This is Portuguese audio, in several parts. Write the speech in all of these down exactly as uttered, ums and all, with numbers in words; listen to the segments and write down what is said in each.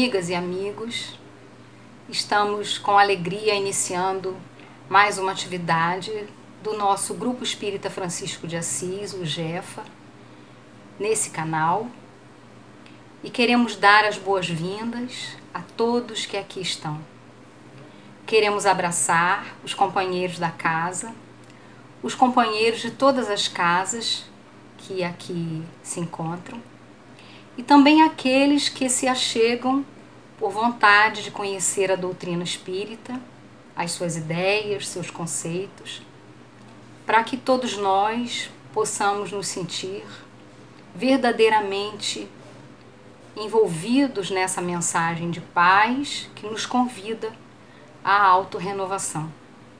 Amigas e amigos, estamos com alegria iniciando mais uma atividade do nosso Grupo Espírita Francisco de Assis, o GEFA, nesse canal, e queremos dar as boas-vindas a todos que aqui estão. Queremos abraçar os companheiros da casa, os companheiros de todas as casas que aqui se encontram, e também aqueles que se achegam por vontade de conhecer a doutrina espírita, as suas ideias, seus conceitos, para que todos nós possamos nos sentir verdadeiramente envolvidos nessa mensagem de paz que nos convida à autorrenovação.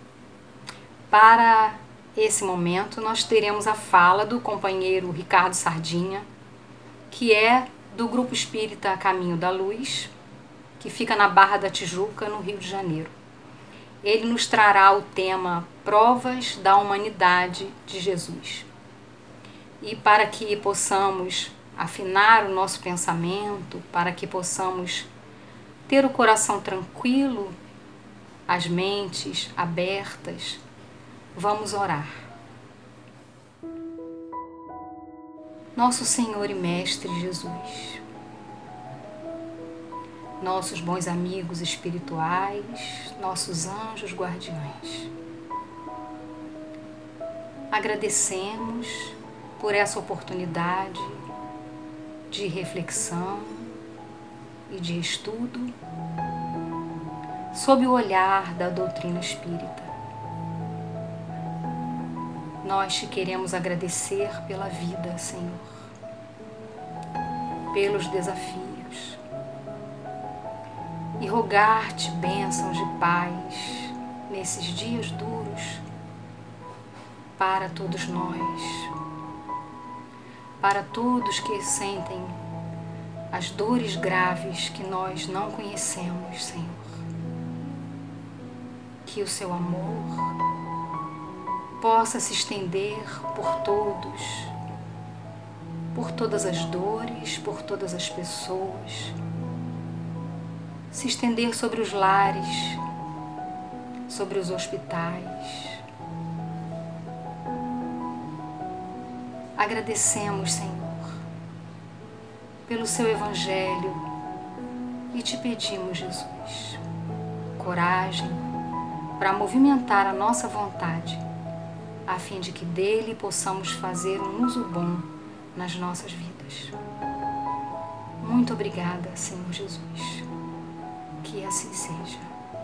Para esse momento, nós teremos a fala do companheiro Ricardo Sardinha, que é do Grupo Espírita Caminho da Luz, que fica na Barra da Tijuca, no Rio de Janeiro. Ele nos trará o tema Provas da Humanidade de Jesus. E para que possamos afinar o nosso pensamento, para que possamos ter o coração tranquilo, as mentes abertas, vamos orar. Nosso Senhor e Mestre Jesus, nossos bons amigos espirituais, nossos anjos guardiães, agradecemos por essa oportunidade de reflexão e de estudo sob o olhar da doutrina espírita. Nós te queremos agradecer pela vida, Senhor, pelos desafios, e rogar-te bênçãos de paz nesses dias duros para todos nós, para todos que sentem as dores graves que nós não conhecemos, Senhor. Que o seu amor possa se estender por todos, por todas as dores, por todas as pessoas, se estender sobre os lares, sobre os hospitais. Agradecemos, Senhor, pelo seu Evangelho e te pedimos, Jesus, coragem para movimentar a nossa vontade, a fim de que dele possamos fazer um uso bom nas nossas vidas. Muito obrigada, Senhor Jesus. Que assim seja.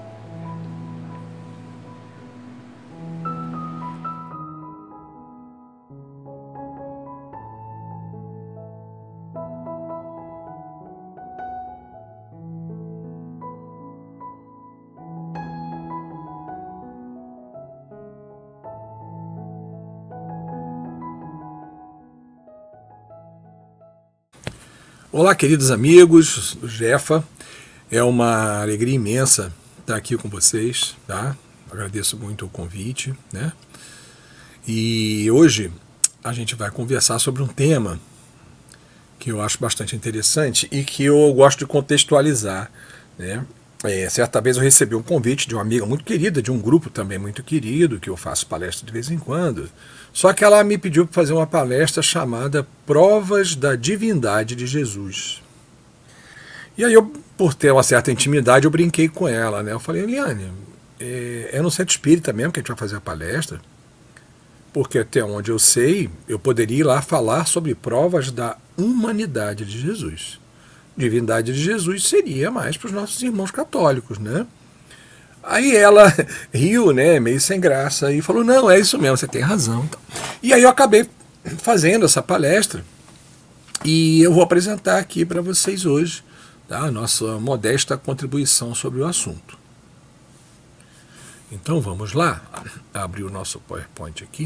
Olá, queridos amigos do GEFA, é uma alegria imensa estar aqui com vocês, tá? Agradeço muito o convite, né? E hoje a gente vai conversar sobre um tema que eu acho bastante interessante e que eu gosto de contextualizar, né? É, certa vez eu recebi um convite de uma amiga muito querida, de um grupo também muito querido, que eu faço palestra de vez em quando, só que ela me pediu para fazer uma palestra chamada Provas da Divindade de Jesus. E aí eu, por ter uma certa intimidade, eu brinquei com ela, né? Eu falei, Eliane, é, é no Centro Espírita mesmo que a gente vai fazer a palestra, porque até onde eu sei, eu poderia ir lá falar sobre provas da humanidade de Jesus. Divindade de Jesus seria mais para os nossos irmãos católicos, né? Aí ela riu, né, meio sem graça, e falou, não, é isso mesmo, você tem razão. E aí eu acabei fazendo essa palestra, e eu vou apresentar aqui para vocês hoje, tá, a nossa modesta contribuição sobre o assunto. Então vamos lá, abrir o nosso PowerPoint aqui.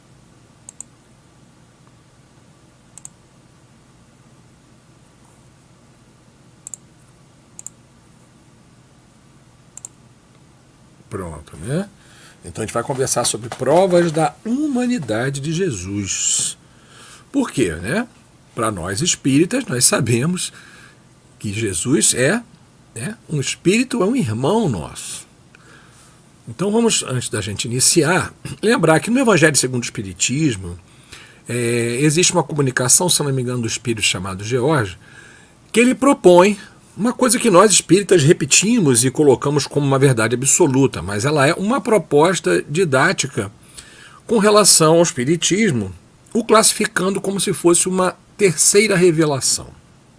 Pronto, né? Então a gente vai conversar sobre provas da humanidade de Jesus. Por quê, né? Para nós espíritas, nós sabemos que Jesus é né? Um espírito é um irmão nosso. Então vamos, antes da gente iniciar, lembrar que no Evangelho segundo o Espiritismo é, existe uma comunicação, se não me engano, do espírito chamado George, que ele propõe uma coisa que nós espíritas repetimos e colocamos como uma verdade absoluta, mas ela é uma proposta didática com relação ao espiritismo, o classificando como se fosse uma terceira revelação.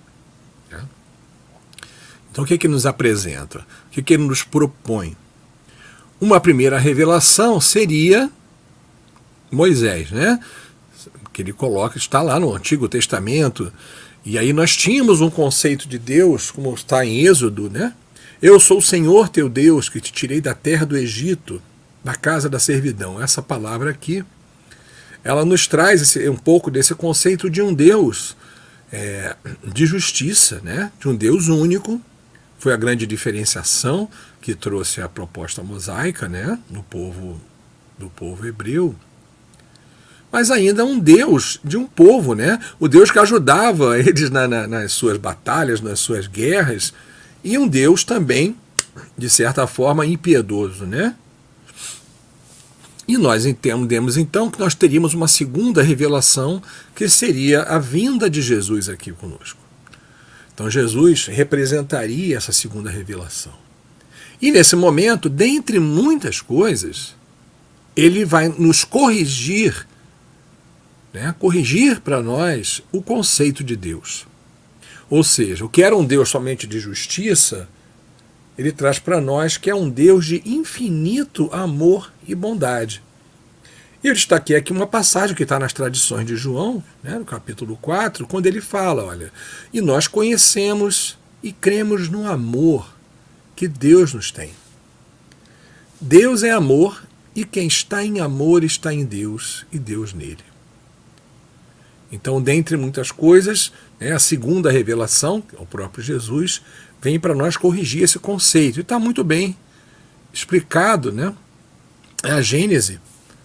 Então o que é que nos apresenta? O que é que ele nos propõe? Uma primeira revelação seria Moisés, né? Que ele coloca, está lá no Antigo Testamento, e aí nós tínhamos um conceito de Deus, como está em Êxodo, né? Eu sou o Senhor teu Deus, que te tirei da terra do Egito, da casa da servidão. Essa palavra aqui, ela nos traz esse, um pouco desse conceito de um Deus é, de justiça, né? De um Deus único. Foi a grande diferenciação que trouxe a proposta mosaica, né? No povo, do povo hebreu. Mas ainda um Deus de um povo, né? O Deus que ajudava eles na, na, nas suas batalhas, nas suas guerras, e um Deus também, de certa forma, impiedoso, né? E nós entendemos então que nós teríamos uma segunda revelação, que seria a vinda de Jesus aqui conosco. Então Jesus representaria essa segunda revelação. E nesse momento, dentre muitas coisas, ele vai nos corrigir, né, corrigir para nós o conceito de Deus. Ou seja, o que era um Deus somente de justiça, ele traz para nós que é um Deus de infinito amor e bondade. E eu destaquei aqui uma passagem que está nas tradições de João, né, no capítulo quatro, quando ele fala, olha, e nós conhecemos e cremos no amor que Deus nos tem. Deus é amor, e quem está em amor está em Deus e Deus nele. Então, dentre muitas coisas, né, a segunda revelação, o próprio Jesus, vem para nós corrigir esse conceito. E está muito bem explicado, né? É a Gênese,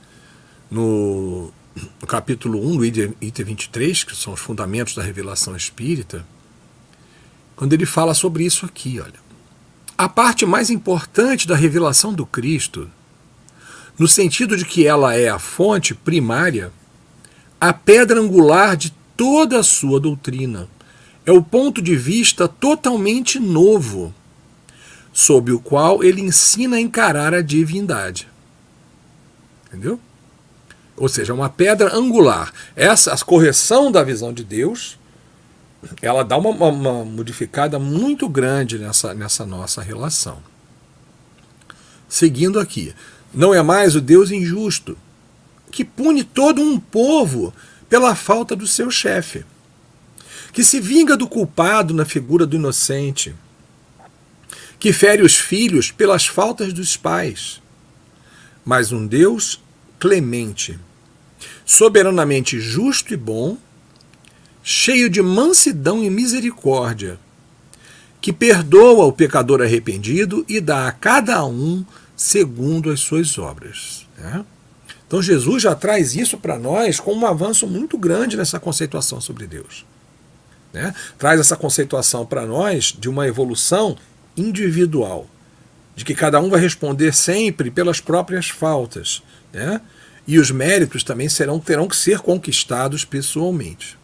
no, no capítulo um do item vinte e três, que são os fundamentos da revelação espírita, quando ele fala sobre isso aqui, olha. A parte mais importante da revelação do Cristo, no sentido de que ela é a fonte primária, a pedra angular de toda a sua doutrina, é o ponto de vista totalmente novo, sob o qual ele ensina a encarar a divindade. Entendeu? Ou seja, uma pedra angular. Essa, a correção da visão de Deus, ela dá uma, uma, uma modificada muito grande nessa, nessa nossa relação. Seguindo aqui, não é mais o Deus injusto, que pune todo um povo pela falta do seu chefe, que se vinga do culpado na figura do inocente, que fere os filhos pelas faltas dos pais, mas um Deus clemente, soberanamente justo e bom, cheio de mansidão e misericórdia, que perdoa o pecador arrependido e dá a cada um segundo as suas obras. Né? Então Jesus já traz isso para nós com um avanço muito grande nessa conceituação sobre Deus. Né? Traz essa conceituação para nós de uma evolução individual, de que cada um vai responder sempre pelas próprias faltas, né? E os méritos também serão, terão que ser conquistados pessoalmente.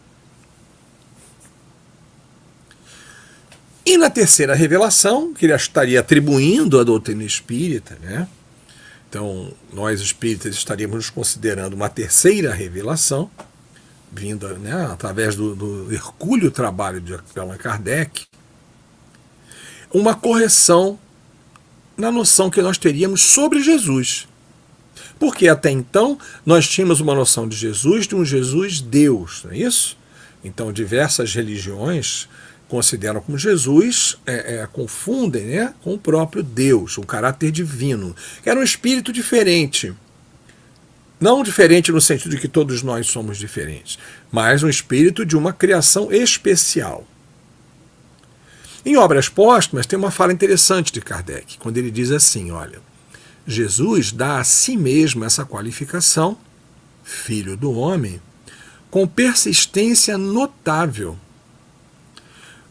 E na terceira revelação, que ele estaria atribuindo à doutrina espírita, né? Então, nós espíritas estaríamos nos considerando uma terceira revelação, vinda, né, através do, do hercúleo trabalho de Allan Kardec, uma correção na noção que nós teríamos sobre Jesus. Porque até então nós tínhamos uma noção de Jesus, de um Jesus Deus, não é isso? Então diversas religiões consideram como Jesus, é, é, confundem, né, com o próprio Deus, um caráter divino, que era um espírito diferente. Não diferente no sentido de que todos nós somos diferentes, mas um espírito de uma criação especial. Em Obras Póstumas tem uma fala interessante de Kardec, quando ele diz assim, olha, Jesus dá a si mesmo essa qualificação, filho do homem, com persistência notável,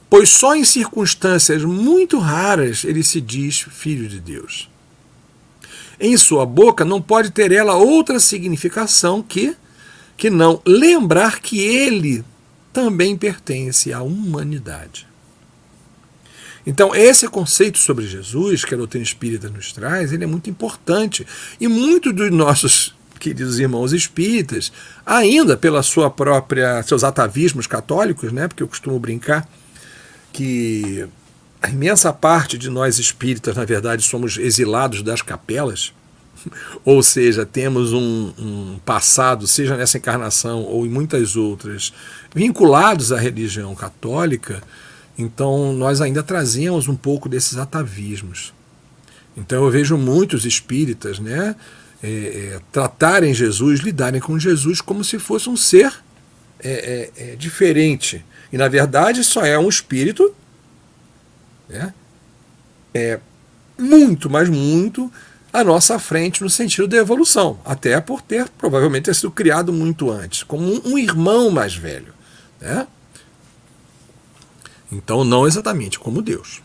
pois só em circunstâncias muito raras ele se diz filho de Deus. Em sua boca não pode ter ela outra significação que, que não lembrar que ele também pertence à humanidade. Então, esse conceito sobre Jesus, que a doutrina espírita nos traz, ele é muito importante. E muitos dos nossos queridos irmãos espíritas, ainda pela sua própria, seus atavismos católicos, né, porque eu costumo brincar que a imensa parte de nós espíritas, na verdade, somos exilados das capelas, ou seja, temos um, um passado, seja nessa encarnação ou em muitas outras, vinculados à religião católica. Então nós ainda trazemos um pouco desses atavismos. Então eu vejo muitos espíritas, né, é, é, tratarem Jesus, lidarem com Jesus como se fosse um ser é, é, é, diferente. E na verdade só é um espírito, né, é, muito, mas muito à nossa frente no sentido da evolução, até por ter provavelmente ter sido criado muito antes, como um, um irmão mais velho, né? Então não exatamente como Deus.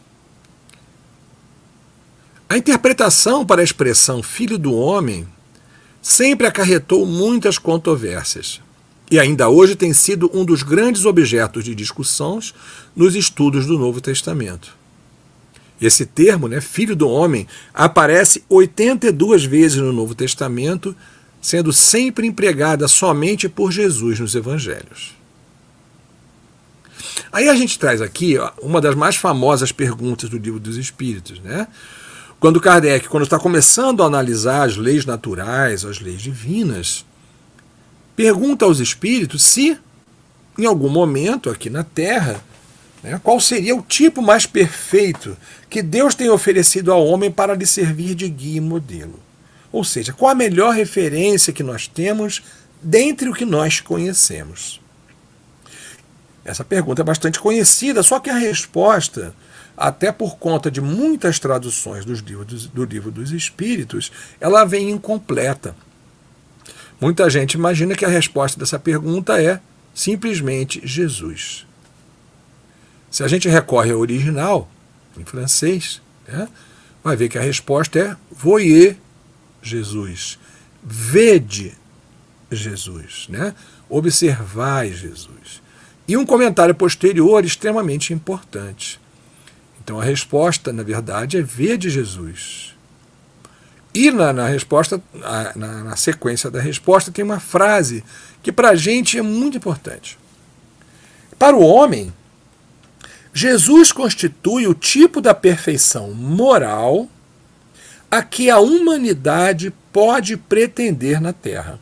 A interpretação para a expressão filho do homem sempre acarretou muitas controvérsias e ainda hoje tem sido um dos grandes objetos de discussões nos estudos do Novo Testamento. Esse termo, né, filho do homem, aparece oitenta e duas vezes no Novo Testamento, sendo sempre empregada somente por Jesus nos Evangelhos. Aí a gente traz aqui ó, uma das mais famosas perguntas do Livro dos Espíritos, né? Quando Kardec, quando está começando a analisar as leis naturais, as leis divinas, pergunta aos espíritos se, em algum momento aqui na Terra, né, qual seria o tipo mais perfeito que Deus tem oferecido ao homem para lhe servir de guia e modelo. Ou seja, qual a melhor referência que nós temos dentre o que nós conhecemos? Essa pergunta é bastante conhecida, só que a resposta, até por conta de muitas traduções dos livros, do Livro dos Espíritos, ela vem incompleta. Muita gente imagina que a resposta dessa pergunta é simplesmente Jesus. Se a gente recorre ao original, em francês, né, vai ver que a resposta é voyez Jesus, vede Jesus, né, observai Jesus. E um comentário posterior extremamente importante. Então a resposta, na verdade, é vede Jesus. E na, na resposta, na, na sequência da resposta, tem uma frase que para a gente é muito importante. Para o homem, Jesus constitui o tipo da perfeição moral a que a humanidade pode pretender na Terra.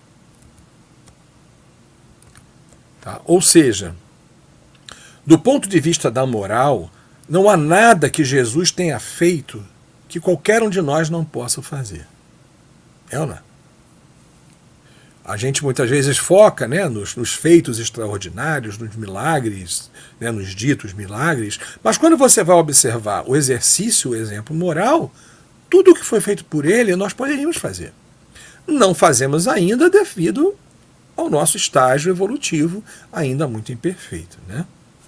Tá? Ou seja, do ponto de vista da moral, não há nada que Jesus tenha feito que qualquer um de nós não possa fazer. É ou não? A gente muitas vezes foca, né, nos, nos feitos extraordinários, nos milagres, né, nos ditos milagres, mas quando você vai observar o exercício, o exemplo moral, tudo o que foi feito por ele nós poderíamos fazer. Não fazemos ainda devido ao nosso estágio evolutivo ainda muito imperfeito, né?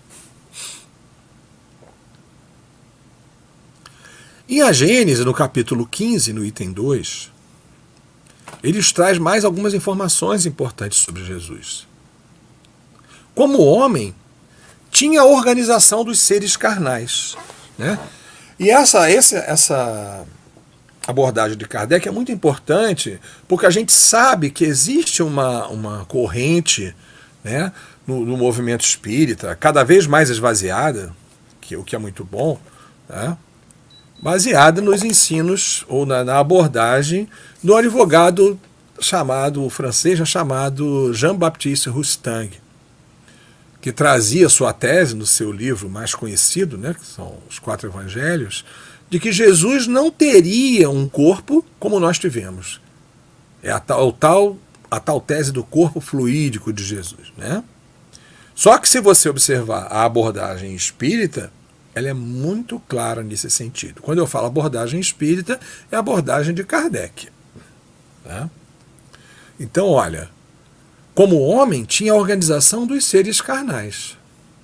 Em a Gênese, no capítulo quinze, no item dois, ele nos traz mais algumas informações importantes sobre Jesus. Como homem, tinha a organização dos seres carnais, né? E essa, essa, essa abordagem de Kardec é muito importante, porque a gente sabe que existe uma, uma corrente, né, no, no movimento espírita, cada vez mais esvaziada, que, o que é muito bom, né, baseada nos ensinos ou na, na abordagem do advogado chamado, o francês chamado Jean-Baptiste Rustang, que trazia sua tese no seu livro mais conhecido, né, que são os Quatro Evangelhos, de que Jesus não teria um corpo como nós tivemos. É a tal, tal, a tal tese do corpo fluídico de Jesus, né? Só que se você observar a abordagem espírita, ela é muito clara nesse sentido. Quando eu falo abordagem espírita, é a abordagem de Kardec. Tá? Então, olha, como homem, tinha a organização dos seres carnais.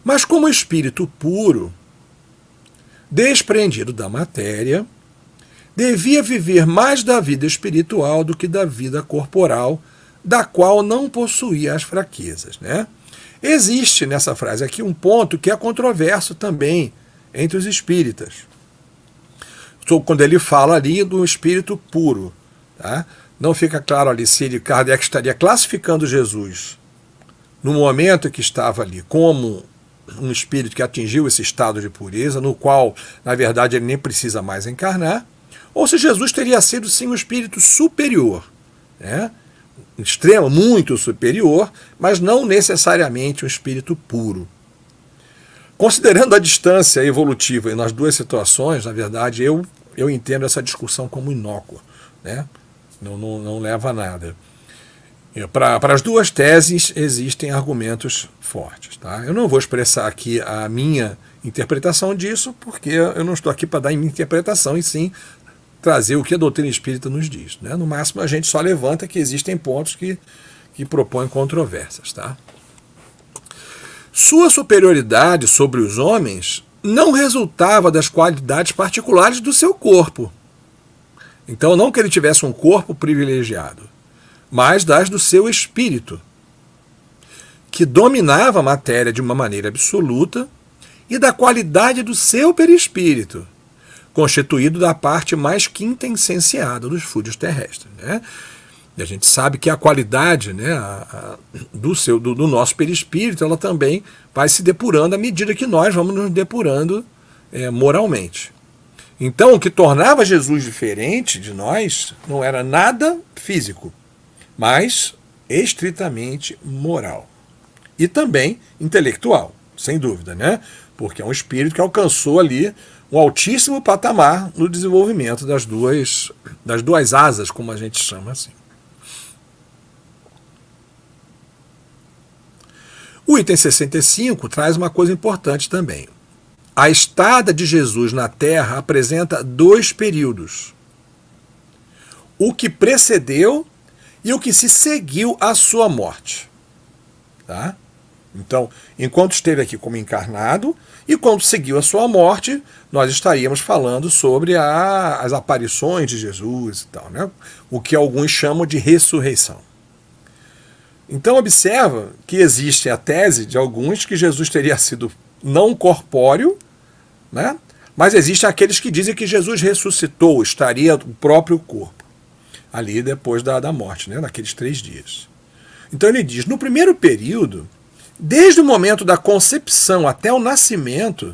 mas como espírito puro, desprendido da matéria, devia viver mais da vida espiritual do que da vida corporal, da qual não possuía as fraquezas, né? Existe nessa frase aqui um ponto que é controverso também entre os espíritas. Quando ele fala ali do espírito puro, tá? Não fica claro ali se ele, Kardec estaria classificando Jesus no momento que estava ali como um espírito que atingiu esse estado de pureza, no qual, na verdade, ele nem precisa mais encarnar, ou se Jesus teria sido, sim, um espírito superior, né? Extremo, muito superior, mas não necessariamente um espírito puro. Considerando a distância evolutiva nas duas situações, na verdade, eu, eu entendo essa discussão como inócua, né? Não, não, não leva a nada. Para as duas teses existem argumentos fortes. Tá? Eu não vou expressar aqui a minha interpretação disso, porque eu não estou aqui para dar minha interpretação, e sim trazer o que a doutrina espírita nos diz. Né? No máximo, a gente só levanta que existem pontos que, que propõem controvérsias. Tá? Sua superioridade sobre os homens não resultava das qualidades particulares do seu corpo. Então, não que ele tivesse um corpo privilegiado, mas das do seu espírito, que dominava a matéria de uma maneira absoluta, e da qualidade do seu perispírito, constituído da parte mais quintessenciada dos fluidos terrestres. Né? E a gente sabe que a qualidade, né, a, a, do, seu, do, do nosso perispírito, ela também vai se depurando à medida que nós vamos nos depurando é, moralmente. Então, o que tornava Jesus diferente de nós não era nada físico, mas estritamente moral. E também intelectual, sem dúvida, né? Porque é um espírito que alcançou ali um altíssimo patamar no desenvolvimento das duas, das duas asas, como a gente chama assim. O item sessenta e cinco traz uma coisa importante também. A estada de Jesus na Terra apresenta dois períodos: o que precedeu e o que se seguiu à sua morte. Tá? Então, enquanto esteve aqui como encarnado e quando seguiu a sua morte, nós estaríamos falando sobre a, as aparições de Jesus e tal, né? O que alguns chamam de ressurreição. Então, observa que existe a tese de alguns que Jesus teria sido não corpóreo, né? Mas existem aqueles que dizem que Jesus ressuscitou, estaria o próprio corpo, ali depois da, da morte, né? Naqueles três dias. Então ele diz, no primeiro período, desde o momento da concepção até o nascimento,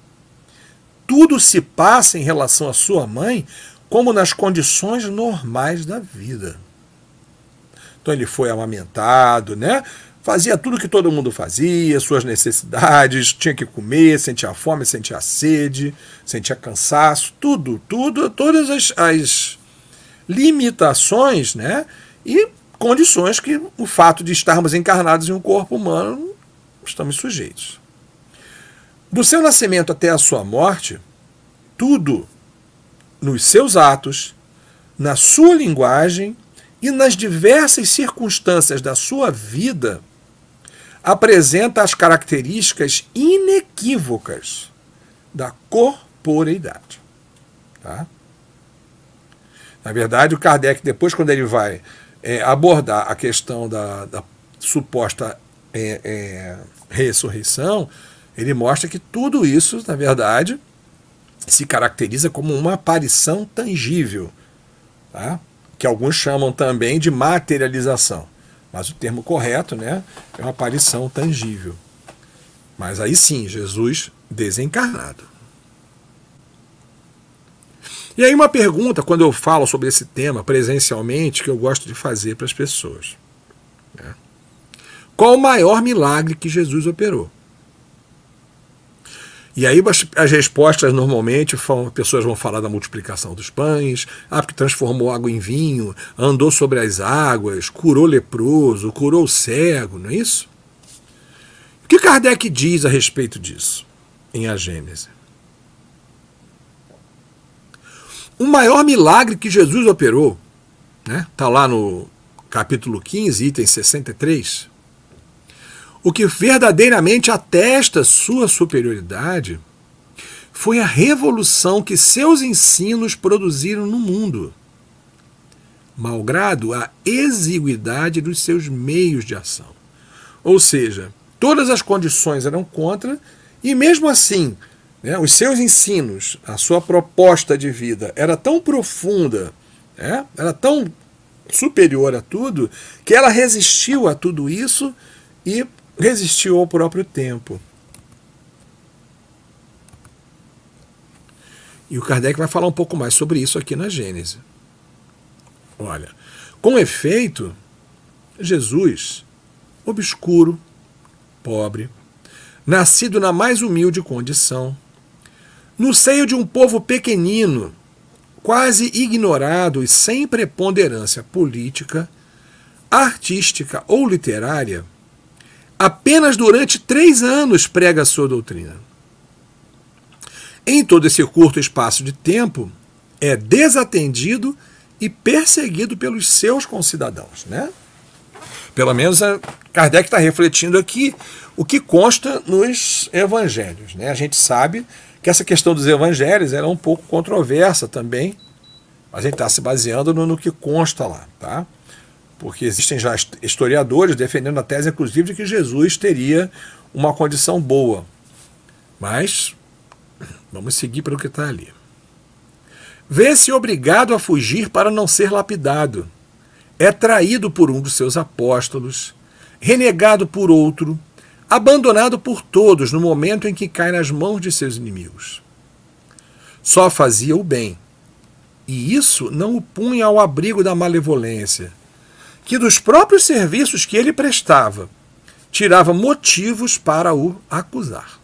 tudo se passa em relação à sua mãe como nas condições normais da vida. Então ele foi amamentado, né? Fazia tudo que todo mundo fazia, suas necessidades, tinha que comer, sentia fome, sentia sede, sentia cansaço, tudo, tudo, todas as, as limitações, né? E condições que o fato de estarmos encarnados em um corpo humano estamos sujeitos. Do seu nascimento até a sua morte, tudo nos seus atos, na sua linguagem e nas diversas circunstâncias da sua vida apresenta as características inequívocas da corporeidade. Tá? Na verdade, o Kardec, depois, quando ele vai é, abordar a questão da, da suposta é, é, ressurreição, ele mostra que tudo isso, na verdade, se caracteriza como uma aparição tangível, tá? Que alguns chamam também de materialização. Mas o termo correto, né, é uma aparição tangível. Mas aí sim, Jesus desencarnado. E aí uma pergunta, quando eu falo sobre esse tema presencialmente, que eu gosto de fazer para as pessoas. Né? Qual o maior milagre que Jesus operou? E aí as respostas normalmente, as pessoas vão falar da multiplicação dos pães, ah, porque transformou água em vinho, andou sobre as águas, curou leproso, curou cego, não é isso? O que Kardec diz a respeito disso em A Gênese? O maior milagre que Jesus operou, né? Está lá no capítulo quinze, item sessenta e três. O que verdadeiramente atesta sua superioridade foi a revolução que seus ensinos produziram no mundo, malgrado a exiguidade dos seus meios de ação. Ou seja, todas as condições eram contra, e mesmo assim, né, os seus ensinos, a sua proposta de vida era tão profunda, né, era tão superior a tudo, que ela resistiu a tudo isso e resistiu ao próprio tempo. E o Kardec vai falar um pouco mais sobre isso aqui na Gênese. Olha, com efeito, Jesus, obscuro, pobre, nascido na mais humilde condição, no seio de um povo pequenino, quase ignorado e sem preponderância política, artística ou literária, apenas durante três anos prega a sua doutrina. Em todo esse curto espaço de tempo, é desatendido e perseguido pelos seus concidadãos, né? Pelo menos a Kardec está refletindo aqui o que consta nos evangelhos, né? A gente sabe que essa questão dos evangelhos era um pouco controversa também, a gente está se baseando no, no que consta lá, tá? Porque existem já historiadores defendendo a tese, inclusive, de que Jesus teria uma condição boa. Mas vamos seguir para o que está ali. Vê-se obrigado a fugir para não ser lapidado. É traído por um dos seus apóstolos, renegado por outro, abandonado por todos no momento em que cai nas mãos de seus inimigos. Só fazia o bem, e isso não o punha ao abrigo da malevolência, que dos próprios serviços que ele prestava, tirava motivos para o acusar.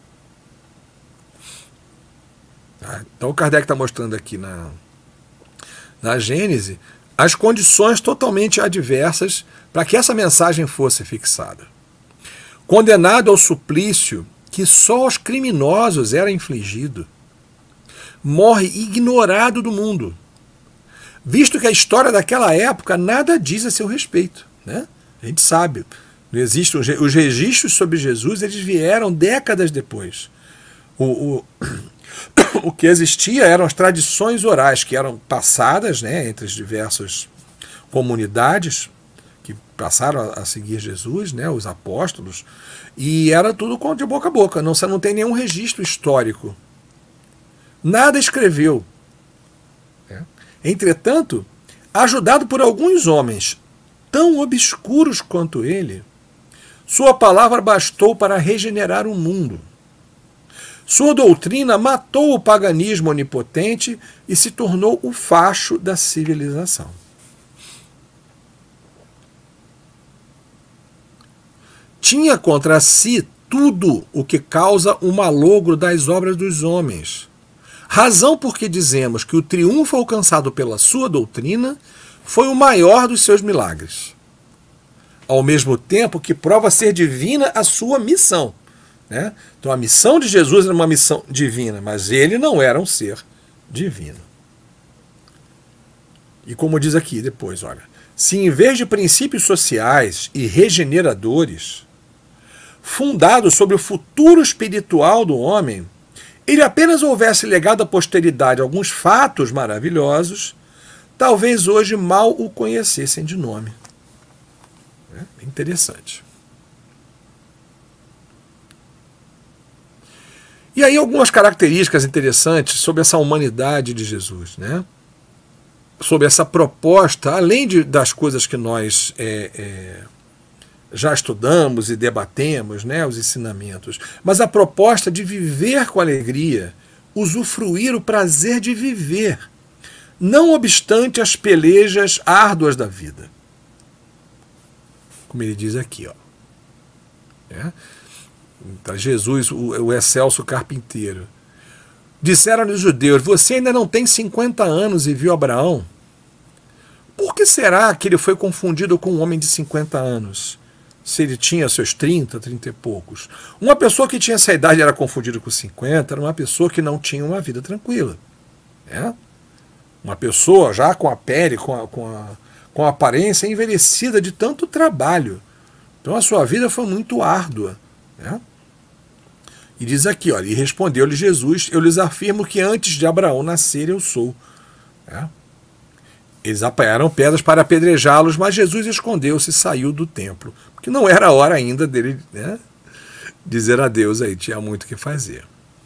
Então o Kardec está mostrando aqui na, na Gênese as condições totalmente adversas para que essa mensagem fosse fixada. Condenado ao suplício que só aos criminosos era infligido, morre ignorado do mundo, visto que a história daquela época nada diz a seu respeito, né? A gente sabe, não existem os registros sobre Jesus, eles vieram décadas depois. O, o, o que existia eram as tradições orais que eram passadas, né, entre as diversas comunidades que passaram a seguir Jesus, né, os apóstolos, e era tudo de boca a boca, não, você não tem nenhum registro histórico. Nada escreveu. Né? Entretanto, ajudado por alguns homens tão obscuros quanto ele, sua palavra bastou para regenerar o mundo. Sua doutrina matou o paganismo onipotente e se tornou o facho da civilização. Tinha contra si tudo o que causa o malogro das obras dos homens. Razão por que dizemos que o triunfo alcançado pela sua doutrina foi o maior dos seus milagres. Ao mesmo tempo que prova ser divina a sua missão. Né? Então a missão de Jesus era uma missão divina, mas ele não era um ser divino. E como diz aqui depois, olha, se em vez de princípios sociais e regeneradores, fundados sobre o futuro espiritual do homem, ele apenas houvesse legado à posteridade alguns fatos maravilhosos, talvez hoje mal o conhecessem de nome. É interessante. E aí algumas características interessantes sobre essa humanidade de Jesus, né? Sobre essa proposta, além de, das coisas que nós é, é, já estudamos e debatemos, né, os ensinamentos, mas a proposta de viver com alegria, usufruir o prazer de viver, não obstante as pelejas árduas da vida. Como ele diz aqui, ó. É? Tá, Jesus, o, o excelso carpinteiro. Disseram-lhe os judeus: você ainda não tem cinquenta anos e viu Abraão? Por que será que ele foi confundido com um homem de cinquenta anos, se ele tinha seus trinta, trinta e poucos? Uma pessoa que tinha essa idade era confundida com cinquenta, era uma pessoa que não tinha uma vida tranquila. É? Uma pessoa já com a pele, com a, com a, com a aparência envelhecida de tanto trabalho, Então a sua vida foi muito árdua, né? E diz aqui, olha, e respondeu-lhe Jesus, eu lhes afirmo que antes de Abraão nascer eu sou. Né? Eles apanharam pedras para apedrejá-los, mas Jesus escondeu-se e saiu do templo, porque não era a hora ainda dele, né, dizer adeus aí, tinha muito o que fazer.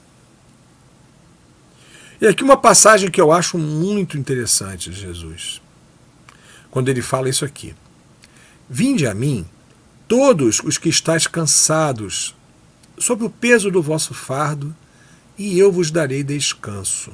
E aqui uma passagem que eu acho muito interessante de Jesus, quando ele fala isso aqui. Vinde a mim, todos os que estáis cansados, sob o peso do vosso fardo, e eu vos darei descanso.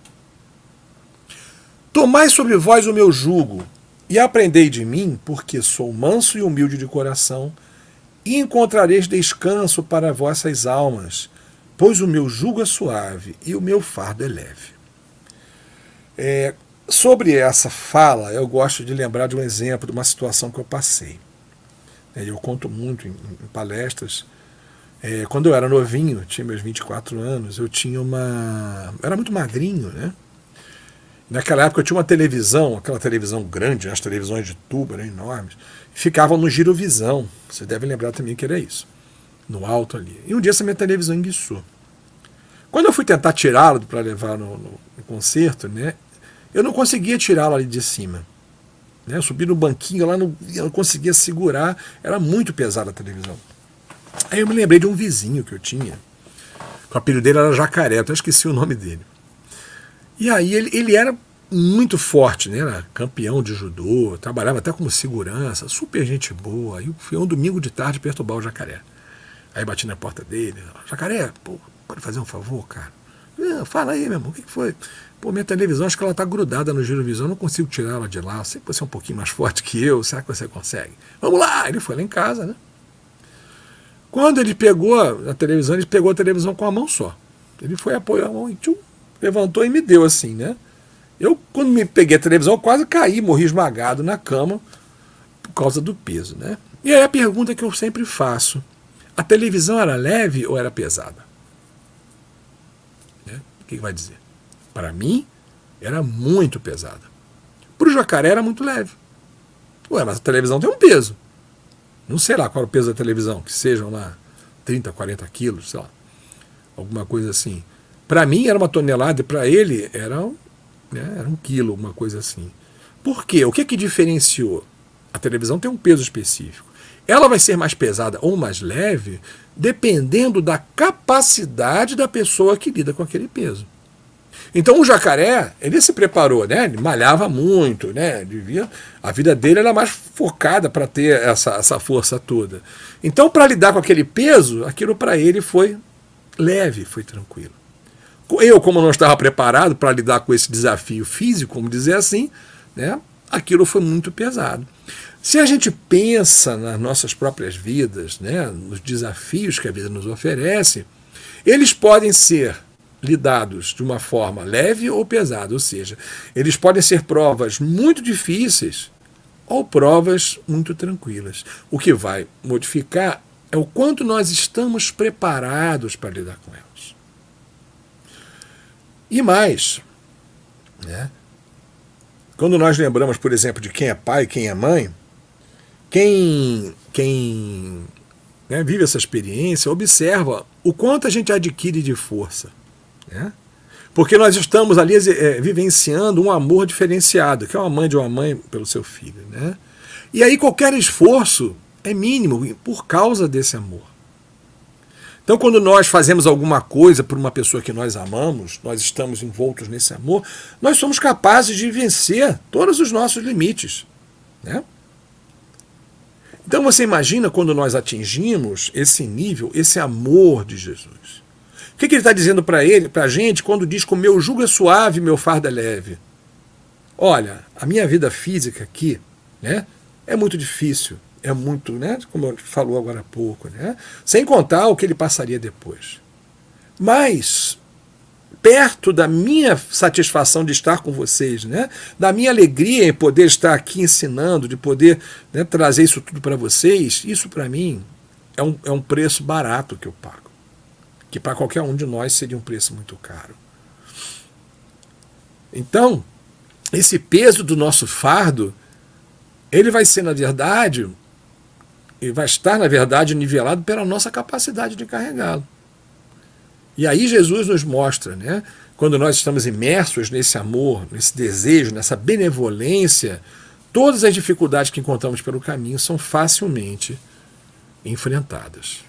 Tomai sobre vós o meu jugo, e aprendei de mim, porque sou manso e humilde de coração, e encontrareis descanso para vossas almas, pois o meu jugo é suave e o meu fardo é leve. É, sobre essa fala, eu gosto de lembrar de um exemplo, de uma situação que eu passei. Eu conto muito em, em palestras. É, quando eu era novinho, tinha meus vinte e quatro anos, eu tinha uma... era muito magrinho, né? Naquela época eu tinha uma televisão, aquela televisão grande, as televisões de tubo eram enormes, ficavam no girovisão. Você deve lembrar também que era isso, no alto ali. E um dia essa minha televisão enguiçou. Quando eu fui tentar tirá-la para levar no, no, no concerto, né, eu não conseguia tirá-la ali de cima. Né? Eu subi no banquinho lá, não, eu não conseguia segurar, era muito pesada a televisão. Aí eu me lembrei de um vizinho que eu tinha, o apelido dele era Jacaré, eu até esqueci o nome dele. E aí ele, ele era muito forte, né? Era campeão de judô, trabalhava até como segurança, super gente boa. Aí fui um domingo de tarde perturbar o Jacaré. Aí bati na porta dele, Jacaré, pô, pode fazer um favor, cara? É, fala aí, meu irmão, o que foi? Pô, minha televisão, acho que ela tá grudada no girovisão, eu não consigo tirar ela de lá, eu sei que você é um pouquinho mais forte que eu, será que você consegue? Vamos lá! Ele foi lá em casa, né? Quando ele pegou a televisão, ele pegou a televisão com a mão só. Ele foi apoiar a mão e tchum, levantou e me deu assim, né? Eu, quando me peguei a televisão, eu quase caí, morri esmagado na cama por causa do peso, né? E aí a pergunta que eu sempre faço, a televisão era leve ou era pesada? Né? O que vai dizer? Para mim, era muito pesada. Para o Jacaré era muito leve. Ué, mas a televisão tem um peso. Não sei lá qual é o peso da televisão, que sejam lá trinta, quarenta quilos, sei lá, alguma coisa assim. Para mim era uma tonelada e para ele era, né, era um quilo, uma coisa assim. Por quê? O que que diferenciou? A televisão tem um peso específico. Ela vai ser mais pesada ou mais leve dependendo da capacidade da pessoa que lida com aquele peso. Então o Jacaré, ele se preparou, né? Ele malhava muito, né? Devia, a vida dele era mais focada para ter essa, essa força toda. Então, para lidar com aquele peso, aquilo para ele foi leve, foi tranquilo. Eu, como não estava preparado para lidar com esse desafio físico, como dizer assim, né? Aquilo foi muito pesado. Se a gente pensa nas nossas próprias vidas, né? Nos desafios que a vida nos oferece, eles podem ser lidados de uma forma leve ou pesada, ou seja, eles podem ser provas muito difíceis ou provas muito tranquilas. O que vai modificar é o quanto nós estamos preparados para lidar com elas. E mais, né? Quando nós lembramos, por exemplo, de quem é pai e quem é mãe, quem, quem né, vive essa experiência observa o quanto a gente adquire de força. É? Porque nós estamos ali é, vivenciando um amor diferenciado, que é uma mãe de uma mãe pelo seu filho. Né? E aí qualquer esforço é mínimo por causa desse amor. Então quando nós fazemos alguma coisa por uma pessoa que nós amamos, nós estamos envoltos nesse amor, nós somos capazes de vencer todos os nossos limites. Né? Então você imagina quando nós atingimos esse nível, esse amor de Jesus. O que, que ele está dizendo para ele, para a gente, quando diz que o meu jugo é suave, meu fardo é leve? Olha, a minha vida física aqui, né, é muito difícil, é muito, né, como eu falou agora há pouco, né, sem contar o que ele passaria depois. Mas, perto da minha satisfação de estar com vocês, né, da minha alegria em poder estar aqui ensinando, de poder, né, trazer isso tudo para vocês, isso para mim é um, é um preço barato que eu pago. Que para qualquer um de nós seria um preço muito caro. Então, esse peso do nosso fardo, ele vai ser, na verdade, e vai estar, na verdade, nivelado pela nossa capacidade de carregá-lo. E aí Jesus nos mostra, né, quando nós estamos imersos nesse amor, nesse desejo, nessa benevolência, todas as dificuldades que encontramos pelo caminho são facilmente enfrentadas.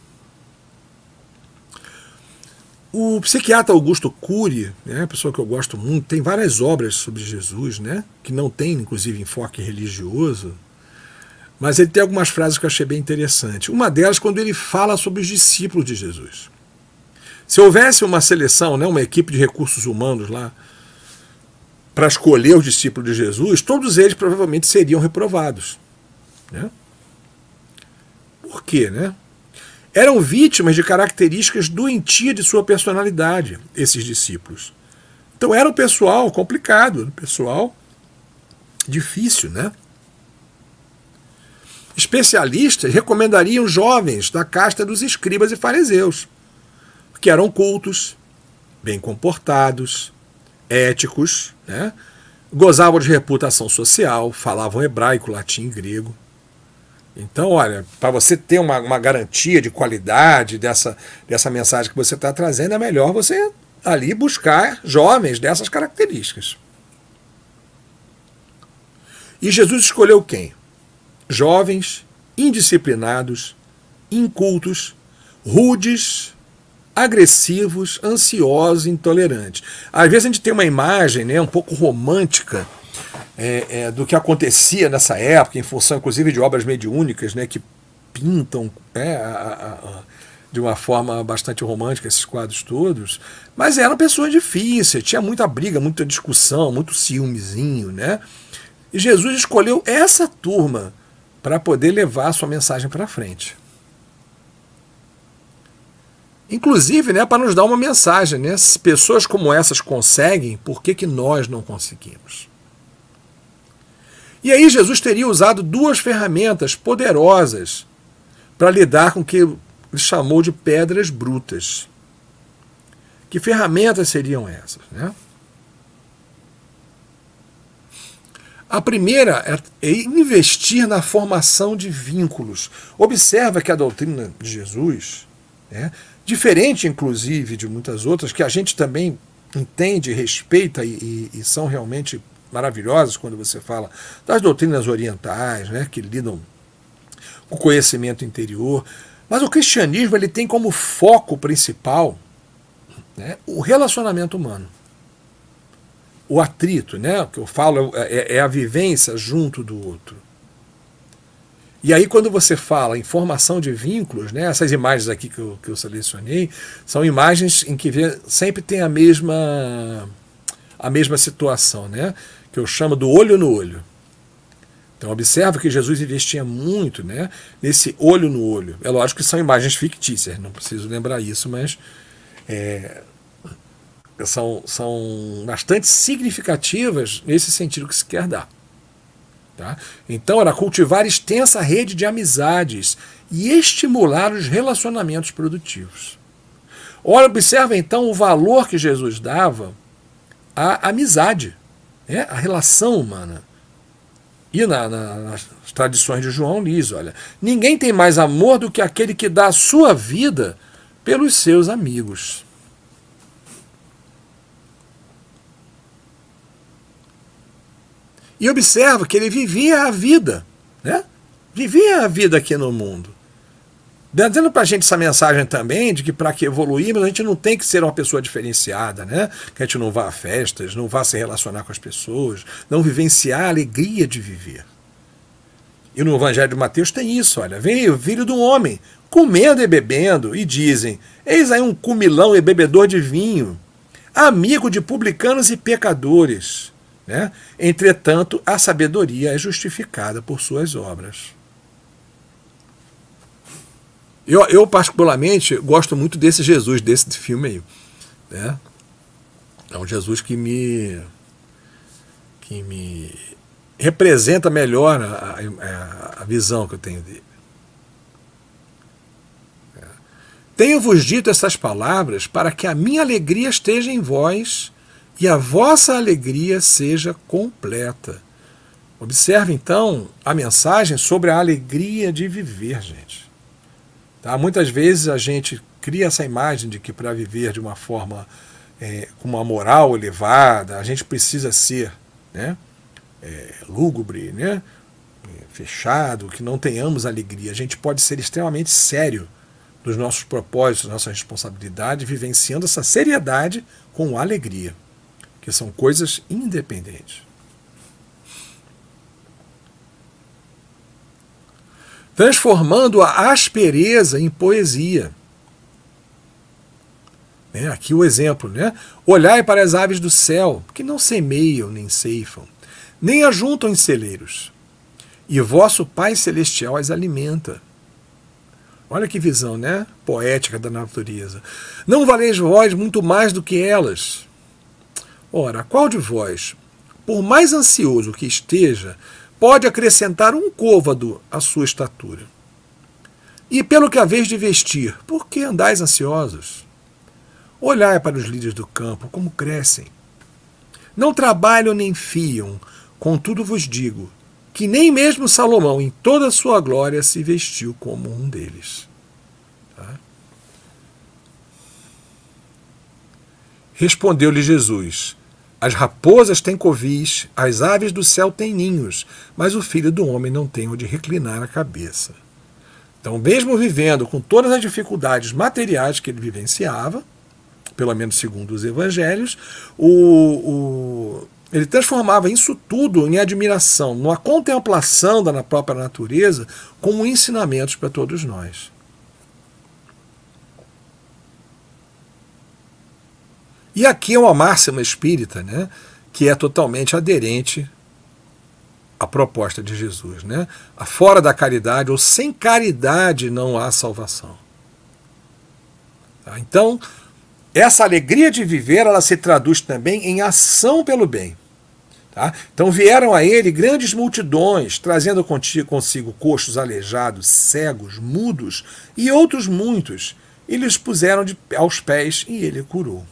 O psiquiatra Augusto Cury, né, pessoa que eu gosto muito, tem várias obras sobre Jesus, né, que não tem, inclusive, enfoque religioso, mas ele tem algumas frases que eu achei bem interessantes. Uma delas, quando ele fala sobre os discípulos de Jesus. Se houvesse uma seleção, né, uma equipe de recursos humanos lá, para escolher os discípulos de Jesus, todos eles provavelmente seriam reprovados. Né? Por quê? Né? Eram vítimas de características doentias de sua personalidade, esses discípulos. Então era um pessoal complicado, um pessoal difícil, né? Especialistas recomendariam jovens da casta dos escribas e fariseus, que eram cultos, bem comportados, éticos, né? Gozavam de reputação social, falavam hebraico, latim e grego. Então, olha, para você ter uma, uma garantia de qualidade dessa, dessa mensagem que você está trazendo, é melhor você ali buscar jovens dessas características. E Jesus escolheu quem? Jovens, indisciplinados, incultos, rudes, agressivos, ansiosos, intolerantes. Às vezes a gente tem uma imagem, né, um pouco romântica é, é, do que acontecia nessa época, em função inclusive de obras mediúnicas, né, que pintam é, a, a, a, de uma forma bastante romântica esses quadros todos, mas eram pessoas difíceis, tinha muita briga, muita discussão, muito ciúmezinho, né? E Jesus escolheu essa turma para poder levar a sua mensagem para frente. Inclusive, né, para nos dar uma mensagem, né? Se pessoas como essas conseguem, por que, que nós não conseguimos? E aí Jesus teria usado duas ferramentas poderosas para lidar com o que ele chamou de pedras brutas. Que ferramentas seriam essas? Né? A primeira é investir na formação de vínculos. Observa que a doutrina de Jesus, né, diferente inclusive de muitas outras, que a gente também entende, respeita e, e, e são realmente maravilhosas quando você fala das doutrinas orientais, né, que lidam com o conhecimento interior. Mas o cristianismo ele tem como foco principal, né, o relacionamento humano. O atrito, né, o que eu falo é, é a vivência junto do outro. E aí quando você fala em formação de vínculos, né, essas imagens aqui que eu, que eu selecionei, são imagens em que sempre tem a mesma, a mesma situação, né, que eu chamo do olho no olho. Então observa que Jesus investia muito, né, nesse olho no olho. É lógico que são imagens fictícias, não preciso lembrar isso, mas é, são, são bastante significativas nesse sentido que se quer dar. Tá? Então era cultivar extensa rede de amizades e estimular os relacionamentos produtivos. Olha, observa então o valor que Jesus dava à amizade, né? À relação humana. E na, na, nas tradições de João diz, olha, ninguém tem mais amor do que aquele que dá a sua vida pelos seus amigos. E observa que ele vivia a vida, né? Vivia a vida aqui no mundo. Dando para a gente essa mensagem também de que para que evoluirmos a gente não tem que ser uma pessoa diferenciada, né? Que a gente não vá a festas, não vá se relacionar com as pessoas, não vivenciar a alegria de viver. E no Evangelho de Mateus tem isso, olha, vem o filho do homem comendo e bebendo e dizem, eis aí um comilão e bebedor de vinho, amigo de publicanos e pecadores. Né? Entretanto, a sabedoria é justificada por suas obras. Eu, eu particularmente, gosto muito desse Jesus, desse filme aí. Né? É um Jesus que me, que me representa melhor a, a, a visão que eu tenho dele. É. Tenho-vos dito essas palavras para que a minha alegria esteja em vós e a vossa alegria seja completa. Observe, então, a mensagem sobre a alegria de viver, gente. Tá? Muitas vezes a gente cria essa imagem de que para viver de uma forma, é, com uma moral elevada, a gente precisa ser, né, é, lúgubre, né, fechado, que não tenhamos alegria. A gente pode ser extremamente sério nos nossos propósitos, nossa responsabilidade, vivenciando essa seriedade com alegria, que são coisas independentes. Transformando a aspereza em poesia. É, aqui o exemplo, né? Olhai para as aves do céu, que não semeiam nem ceifam, nem ajuntam em celeiros, e vosso Pai Celestial as alimenta. Olha que visão, né? Poética da natureza. Não valeis vós muito mais do que elas? Ora, qual de vós, por mais ansioso que esteja, pode acrescentar um côvado à sua estatura? E pelo que haveis de vestir, por que andais ansiosos? Olhai para os lírios do campo, como crescem. Não trabalham nem fiam, contudo vos digo, que nem mesmo Salomão, em toda a sua glória, se vestiu como um deles. Tá? Respondeu-lhe Jesus: as raposas têm covis, as aves do céu têm ninhos, mas o Filho do Homem não tem onde reclinar a cabeça. Então, mesmo vivendo com todas as dificuldades materiais que ele vivenciava, pelo menos segundo os evangelhos, o, o, ele transformava isso tudo em admiração, numa contemplação da própria natureza, como ensinamentos para todos nós. E aqui é uma máxima espírita, né, que é totalmente aderente à proposta de Jesus. Né? Fora da caridade, ou sem caridade, não há salvação. Tá? Então, essa alegria de viver, ela se traduz também em ação pelo bem. Tá? Então vieram a ele grandes multidões, trazendo consigo coxos, aleijados, cegos, mudos e outros muitos, e lhes puseram de, aos pés, e ele curou.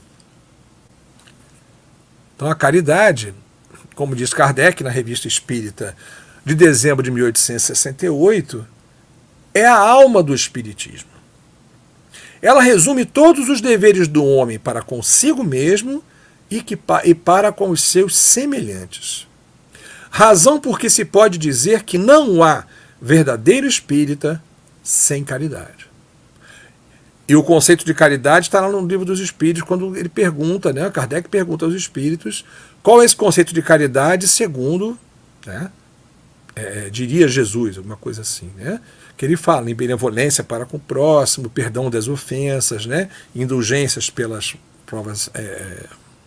Então a caridade, como diz Kardec na Revista Espírita de dezembro de mil oitocentos e sessenta e oito, é a alma do Espiritismo. Ela resume todos os deveres do homem para consigo mesmo e, que, e para com os seus semelhantes. Razão porque se pode dizer que não há verdadeiro espírita sem caridade. E o conceito de caridade está lá no Livro dos Espíritos, quando ele pergunta, né, Kardec pergunta aos espíritos qual é esse conceito de caridade segundo, né, é, diria Jesus, alguma coisa assim, né? Que ele fala em benevolência para com o próximo, perdão das ofensas, né, indulgências pelas provas, é,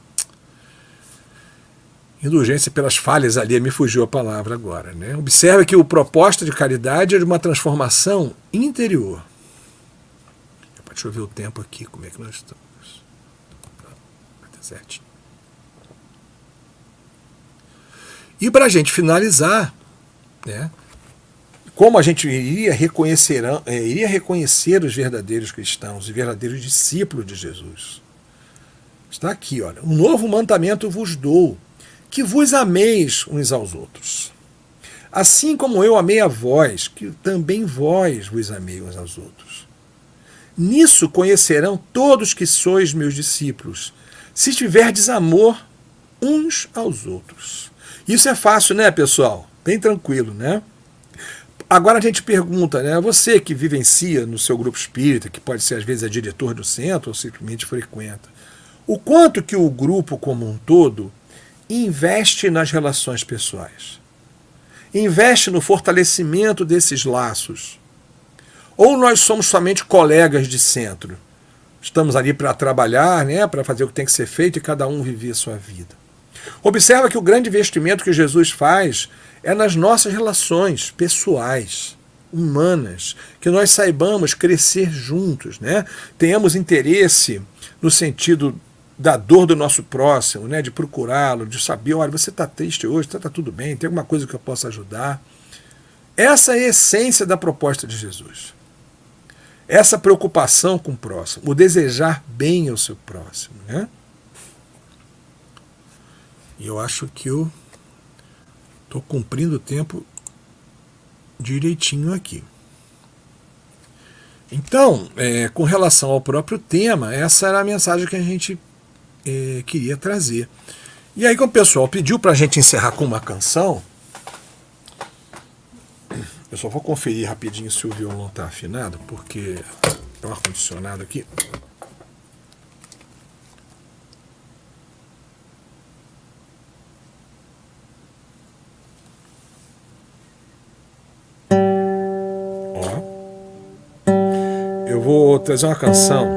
indulgência pelas falhas ali, me fugiu a palavra agora. Né? Observe que o propósito de caridade é de uma transformação interior. Deixa eu ver o tempo aqui, como é que nós estamos. Tá certinho. E para a gente finalizar, né, como a gente iria reconhecer, iria reconhecer os verdadeiros cristãos, os verdadeiros discípulos de Jesus? Está aqui, olha. Um novo mandamento vos dou, que vos ameis uns aos outros. Assim como eu amei a vós, que também vós vos amei uns aos outros. Nisso conhecerão todos que sois meus discípulos, se tiverdes amor uns aos outros. Isso é fácil, né, pessoal? Bem tranquilo, né? Agora a gente pergunta, né, você que vivencia no seu grupo espírita, que pode ser às vezes é diretor do centro ou simplesmente frequenta, o quanto que o grupo como um todo investe nas relações pessoais? Investe no fortalecimento desses laços? Ou nós somos somente colegas de centro? Estamos ali para trabalhar, né, para fazer o que tem que ser feito e cada um viver a sua vida. Observa que o grande investimento que Jesus faz é nas nossas relações pessoais, humanas, que nós saibamos crescer juntos, né? Tenhamos interesse no sentido da dor do nosso próximo, né? De procurá-lo, de saber, olha, você está triste hoje, está tá tudo bem, tem alguma coisa que eu possa ajudar. Essa é a essência da proposta de Jesus. Essa preocupação com o próximo, o desejar bem ao seu próximo, né? E eu acho que eu Estou cumprindo o tempo direitinho aqui. Então, é, com relação ao próprio tema, essa era a mensagem que a gente é, queria trazer. E aí, como o pessoal pediu para a gente encerrar com uma canção, eu só vou conferir rapidinho se o violão está afinado, porque tem um ar-condicionado aqui. Eu vou trazer uma canção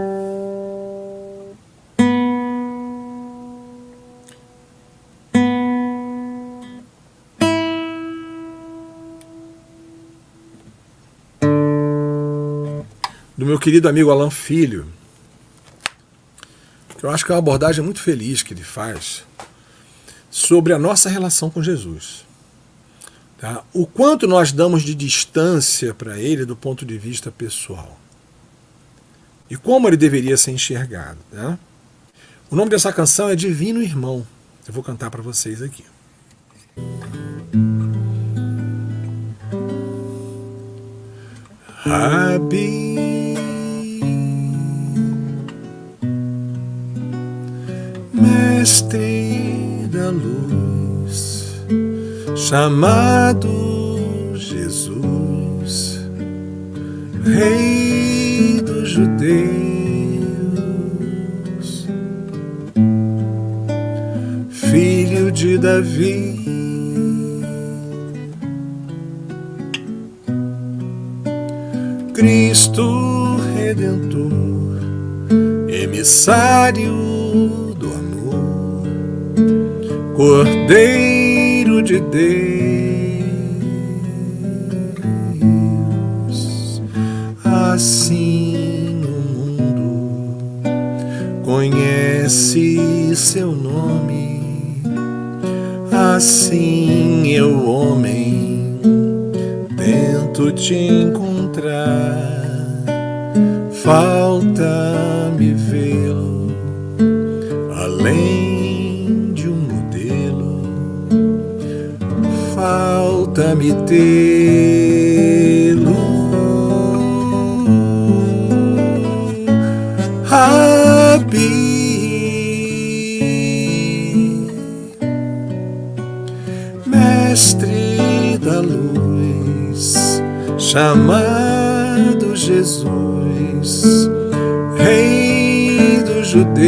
do meu querido amigo Alan Filho, que eu acho que é uma abordagem muito feliz que ele faz sobre a nossa relação com Jesus. Tá? O quanto nós damos de distância para ele do ponto de vista pessoal. E como ele deveria ser enxergado. Né? O nome dessa canção é Divino Irmão. Eu vou cantar para vocês aqui. Rabi, mestre da luz, chamado Jesus, Rei dos judeus, filho de Davi, Cristo Redentor, emissário do amor, Cordeiro de Deus. Assim o mundo conhece seu nome, assim eu, homem, tento te encontrar. Falta-me vê-lo além de um modelo, falta-me tê-lo. Rabi, mestre da luz, chamado Jesus, Rei dos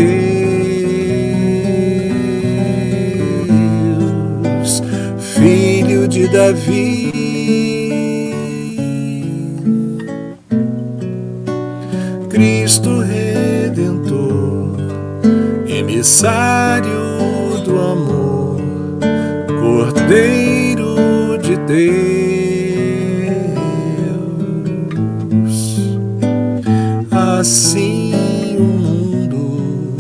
judeus, filho de Davi, Cristo Redentor, emissário do amor, Cordeiro de Deus. Assim o mundo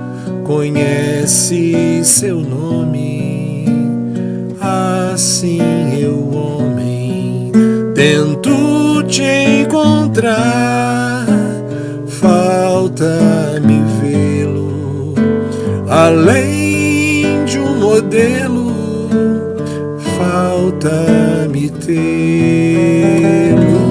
conhece seu nome, assim eu, homem, tento te encontrar. Falta-me vê-lo além de um modelo, falta-me tê-lo.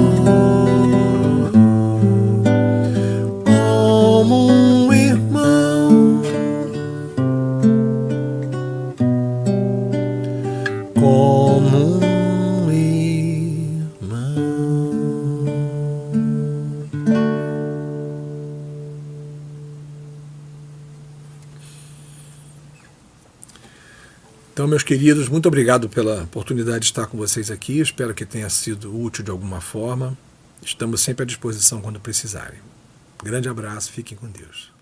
Como um irmão. Então, meus queridos, muito obrigado pela oportunidade de estar com vocês aqui. Espero que tenha sido útil de alguma forma. Estamos sempre à disposição quando precisarem. Grande abraço, fiquem com Deus.